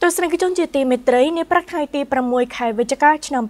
ទស្សនិកជនជាទីមេត្រីនៃព្រឹកថ្ងៃទី6ខែវិច្ឆិកាឆ្នាំ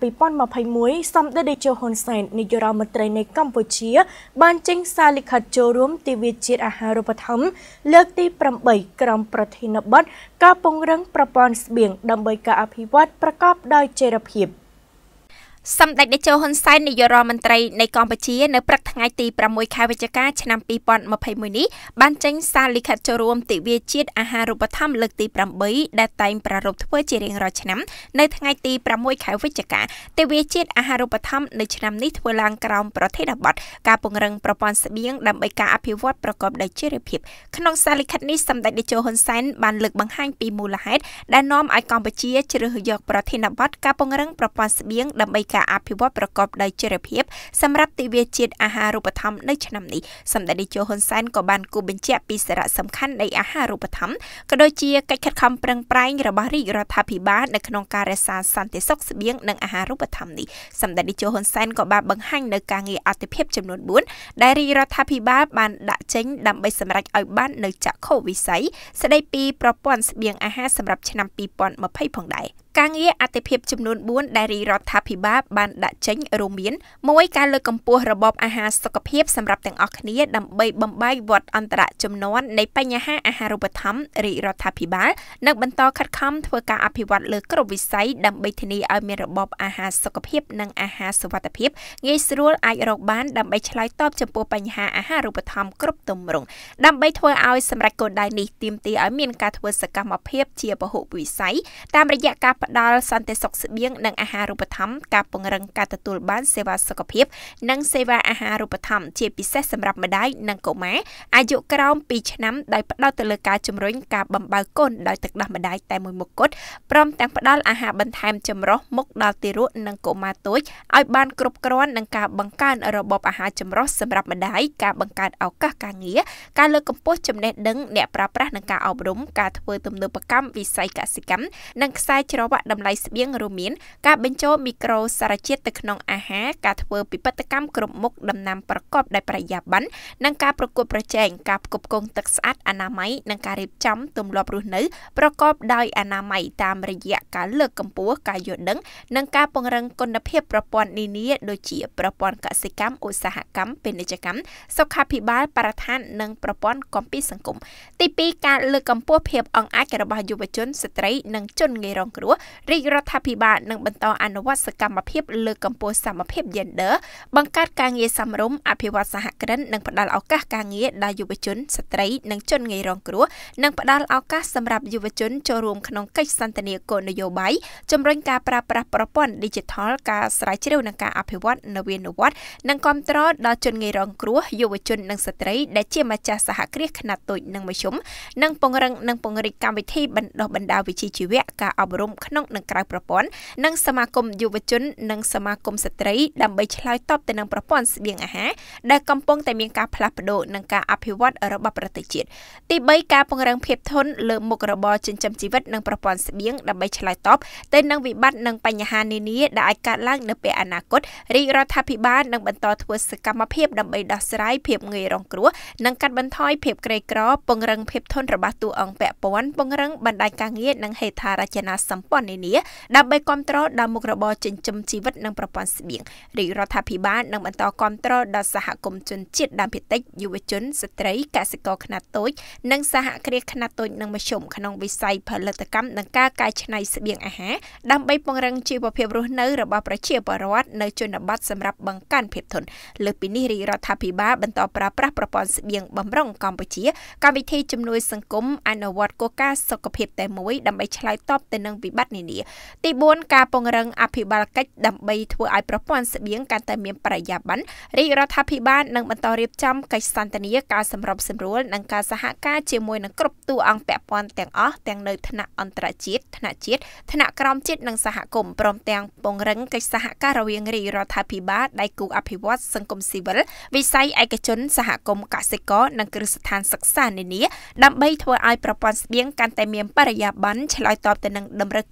2021សម្ដេចតេជោហ៊ុនសែននាយករដ្ឋមន្ត្រីនៃកម្ពុជាបានចេញសារលិខិតចូលរួមទិវាជាតិអាហារូបត្ថម្ភលើកទី8ក្រមប្រធានបទការពង្រឹងប្រព័ន្ធស្បៀងដើម្បីការអភិវឌ្ឍប្រកបដោយចីរភាពសម្ដេចតេជោហ៊ុនសែននាយករដ្ឋមន្ត្រីនៃកម្ពុជានៅព្រឹកថ្ងៃទី6ខែវិច្ឆិកាឆ្នាំ2021នេះបានចេញសារលិខិតចូលរួមទិវាជាតិអាហារូបត្ថម្ភលើកទី8ដែលតែងប្រារព្ធធ្វើជារៀងរាល់ឆ្នាំនៅថ្ងៃទី6ខែវិច្ឆិកាទិវាជាតិអាហារូបត្ថម្ភនៅឆ្នាំនេះធ្វើឡើងក្រោមប្រធានបទការពង្រឹងប្រព័ន្ធស្បៀងដើម្បីការអភិវឌ្ឍប្រកបដោយចីរភាពក្នុងសារលិខិតនេះសម្ដេចតេជោហ៊ុនសែនបានលើកបង្ហាញពីមូលហេតុដែលនាំឲ្យកម្ពុជាជ្រើសយកប្រធានបទការពង្រឹងប្រព័ន្ធស្បៀងដើម្បីការអភិវឌ្ឍប្រកបដោយចីរភាពសម្រាប់ទិវាជាតិអាហារូបត្ថម្ភនៅឆ្នាំនេះសម្ដេចតេជោហ៊ុនសែនក៏បានគូបញ្ជាក់ពីសារៈសំខាន់នៃអាហារូបត្ថម្ភក៏ដូចជាកិច្ចខិតខំប្រឹងប្រែងរបស់រាជរដ្ឋាភិបាលនៅក្នុងការរក្សាសន្តិសុខស្បៀងនិងអាហារូបត្ថម្ភនេះសម្ដេចតេជោហ៊ុនសែនក៏បានបង្ហាញនៅការងារអត្ថិភាពចំនួន4ដែលរាជរដ្ឋាភិបាលបានដាក់ចេញដើម្បីសម្រេចឲ្យបាននៅចក្ខុវិស័យស្ដីពីប្រព័ន្ធស្បៀងអាហារសម្រាប់ឆ្នាំ2020ផងដែរការងារអតិភិបចំនួន4ដែលរាជរដ្ឋាភិបាលបានដាក់ចេញរួមមាន1ការលើកកម្ពស់របបអាហារសុខភាពសម្រាប់ទាំងអស់គ្នាដើម្បីបំបែកវដ្តអន្តរជំនាន់នៃបញ្ហាអាហារូបត្ថម្ភរាជរដ្ឋាភិបាលនិងបន្តខិតខំធ្វើការអភិវឌ្ឍលើគ្រប់វិស័យដើម្បីធានាឲ្យមានរបបអាហារសុខភាពនិងអាហារសុវត្ថិភាពងាយស្រួលអាចរកបានដើម្បីឆ្លើយតបចំពោះបញ្ហាអាហារូបត្ថម្ភគ្រប់ទម្រង់ដើម្បីធ្វើឲ្យសម្រេចគោលដៅនេះទាមទារឲ្យមានការធ្វើសកម្មភាពជាពហុវិស័យតាមរយៈការផ្ដល់សន្តិសុខស្បៀងនិងអាហារូបត្ថម្ភការពង្រឹងការទទួលបានសេវាសុខភាពនិងសេវាអាហារូបត្ថម្ភជាពិសេសសម្រាប់ម្ដាយនិងកុមារអាយុក្រោម2ឆ្នាំដោយផ្ដោតទៅលើការជំរុញការបំបៅកូនដោយទឹកដោះម្ដាយតែមួយមុខគត់ព្រមទាំងផ្ដល់អាហារបន្ថែមចម្រុះមុខដល់ទារកនិងកុមារតូចឲ្យបានគ្រប់គ្រាន់និងការបង្កើនរបបអាហារចម្រុះសម្រាប់ម្ដាយការបង្កើតឱកាសការងារការលើកកម្ពស់ចំណេះដឹងអ្នកប្រើប្រាស់និងការអប់រំការធ្វើទំនើបកម្មវិស័យកសិកម្មនិងខ្សែច្រវាក់តម្លៃស្បៀងរួមមានការបញ្ចូលមីក្រូសារជាតិទៅក្នុងអាហារការធ្វើពិពិធកម្មគ្រប់មុខដំណាំប្រកបដោយបរិយាបន្ននិងការប្រកួតប្រជែងការផ្គត់ផ្គង់ទឹកស្អាតអនាម័យនិងការរៀបចំទម្លាប់រស់នៅប្រកបដោយអនាម័យតាមរយៈការលើកកម្ពស់ការយល់ដឹងនិងការពង្រឹងគុណភាពប្រព័ន្ធនានាដូចជាប្រព័ន្ធកសិកម្មឧស្សាហកម្មពាណិជ្ជកម្មសុខាភិបាលបរិស្ថាននិងប្រព័ន្ធគាំពារសង្គមទី2ការលើកកម្ពស់ភាពអង្អាចរបស់យុវជនស្ត្រីនិងជនងាយរងគ្រោះរាជរដ្ឋាភិបាលនឹងបន្តអនុវត្តសកម្មភាពលើកកម្ពស់សមភាព Gender បង្កើតការងារសមរម្យអភិវឌ្ឍសហគ្រិននិងផ្ដល់ឱកាសការងារដល់យុវជនស្ត្រីនិងជនងាយរងគ្រោះនិងផ្ដល់ឱកាសសម្រាប់យុវជនចូលរួមក្នុងកិច្ចសន្ទនាគោលនយោបាយជំរុញការប្រើប្រាស់ប្រព័ន្ធ Digital ការស្រាវជ្រាវនិងការអភិវឌ្ឍនវានុវត្តន៍និងគាំទ្រដល់ជនងាយរងគ្រោះយុវជននិងស្ត្រីដែលជាម្ចាស់សហគ្រាសខ្នាតតូចនិងមធ្យមនិងពង្រឹងនិងពង្រីកកម្មវិធីបណ្ដុះបណ្ដាលវិជ្ជាជីវៈការអប់រំក្នុងនិងក្រៅប្រព័ន្ធនិងសមាគមយុវជននិងសមាគមស្ត្រីដើម្បីឆ្លើយតបទៅនឹងប្រព័ន្ធស្បៀងអាហារដែលកំពុងតែមានការផ្លាស់ប្ដូរនិងការអភិវឌ្ឍរបស់ប្រទេសជាតិទី3ការពង្រឹងភាពធន់លើមុខរបរចិញ្ចឹមជីវិតនិងប្រព័ន្ធស្បៀងដើម្បីឆ្លើយតបទៅនឹងវិបត្តិនិងបញ្ហានានាដែលអាចកើតឡើងនៅពេលអនាគតរាជរដ្ឋាភិបាលនឹងបន្តធ្វើសកម្មភាពដើម្បីដោះស្រាយភាពងាយរងគ្រោះនិងកាត់បន្ថយភាពក្រីក្រពង្រឹងភាពធន់របស់តួអង្គពាក់ព័ន្ធពង្រឹងបណ្ដាញការងារនិងហេដ្ឋារចនាសម្ព័ន្ធនានាដើម្បីគាំទ្រដល់មុខរបរចិញ្ចឹមជីវិតនិងប្រព័ន្ធស្បៀងរាជរដ្ឋាភិបាលនឹងបន្តគាំទ្រដល់សហគមន៍ជនជាតិដើមភាគតិចយុវជនស្ត្រីកសិករខ្នាតតូចនិងសហគ្រាសខ្នាតតូចនិងមធ្យមក្នុងវិស័យផលិតកម្មនិងការកែច្នៃស្បៀងអាហារដើម្បីពង្រឹងជីវភាពរស់នៅរបស់ប្រជាពលរដ្ឋនៅជនបទសម្រាប់បង្កើនភាពធន់លើសពីនេះរាជរដ្ឋាភិបាលបន្តប្រើប្រាស់ប្រព័ន្ធស្បៀងបម្រុងកម្ពុជាកម្មវិធីជំនួយសង្គមអនុវត្តគោលការណ៍សុខភាពតែមួយដើម្បីឆ្លើយតបទៅនឹងវិបត្តិនានាទី4ការពង្រឹងអភិបាលកិច្ចដើម្បីធ្វើឲ្យប្រព័ន្ធស្បៀងកាន់តែមានបរិយាបន្នរាជរដ្ឋាភិបាលនឹងបន្តរៀបចំកិច្ចសន្ទនាការសម្របសម្រួលនិងការសហការជាមួយនឹងគ្រប់តួអង្គពាក់ព័ន្ធទាំងអស់ទាំងនៅថ្នាក់អន្តរជាតិថ្នាក់ជាតិថ្នាក់ក្រោមជាតិនិងសហគមន៍ព្រមទាំងពង្រឹងកិច្ចសហការរវាងរាជរដ្ឋាភិបាលដៃគូអភិវឌ្ឍសង្គមស៊ីវិលវិស័យឯកជនសហគមន៍កសិករនិងគ្រឹះស្ថានសិក្សានានាដើម្បីធ្វើឲ្យប្រព័ន្ធស្បៀងកាន់តែមានបរិយាបន្នឆ្លើយតបទៅនឹងតម្រូវ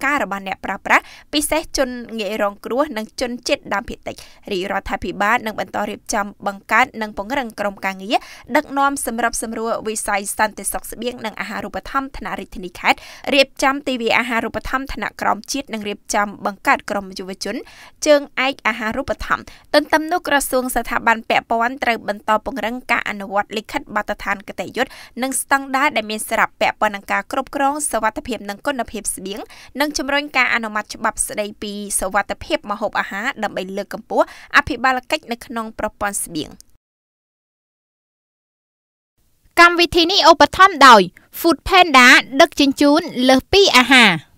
ការរបស់អ្នកប្រើប្រាស់ពិសេសជនងាយរងគ្រោះនិងជនជាតិដើមភាគតិចរាជរដ្ឋាភិបាលនឹងបន្តរៀបចំបង្កើតនិងពង្រឹងក្រុមការងារដឹកនាំសម្រាប់សម្រួលវិស័យសន្តិសុខស្បៀងនិងអាហារូបត្ថម្ភថ្នាក់រាជធានីខេត្តរៀបចំទិវាអាហារូបត្ថម្ភថ្នាក់ក្រោមជាតិនិងរៀបចំបង្កើតក្រុមយុវជនជើងឯកអាហារូបត្ថម្ភទន្ទឹមនោះក្រសួងស្ថាប័នពាក់ព័ន្ធត្រូវបន្តពង្រឹងការអនុវត្តលិខិតបទដ្ឋានគតិយុត្តនិងស្តង់ដារដែលមានស្រាប់ពាក់ព័ន្ធនឹងការគ្រប់គ្រងសុវត្ថិភាពនិងគុណភាពស្បៀងនិងជំរុញការអនុម័តច្បាប់ស្តីពីសុវត្ថិភាពម្ហូបអាហារដើម្បីលើកកម្ពស់អភិបាលកិច្ចនៅក្នុងប្រព័ន្ធស្បៀងកម្មវិធីនេះឧបត្ថម្ភដោយ Food Panda ដឹកជញ្ជូនលើសពីអាហារ